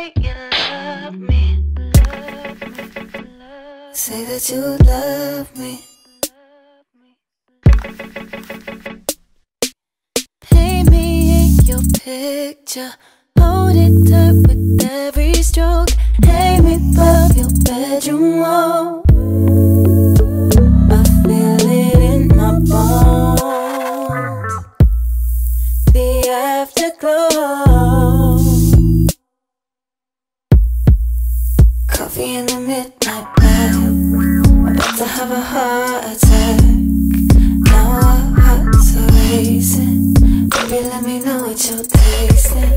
say you love me. Say that you love me. Paint me in your picture, hold it tight with every stroke. Hang me above your bedroom wall. I feel it in my bones, the afterglow. Coffee in the midnight bath, about to have a heart attack. Now our hearts are racing. Baby, let me know what you're tasting.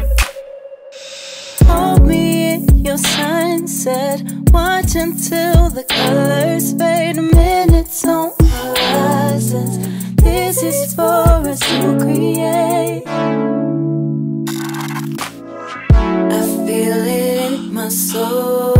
Hold me in your sunset, watch until the colors fade. Minutes on horizons, this is for us to create. I feel it in my soul.